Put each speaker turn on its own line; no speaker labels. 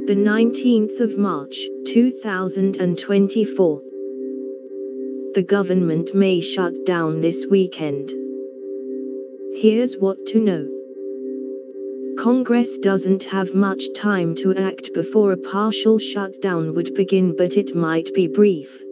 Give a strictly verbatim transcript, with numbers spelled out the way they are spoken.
the nineteenth of March, two thousand twenty-four. The government may shut down this weekend. Here's what to know. Congress doesn't have much time to act before a partial shutdown would begin, but it might be brief.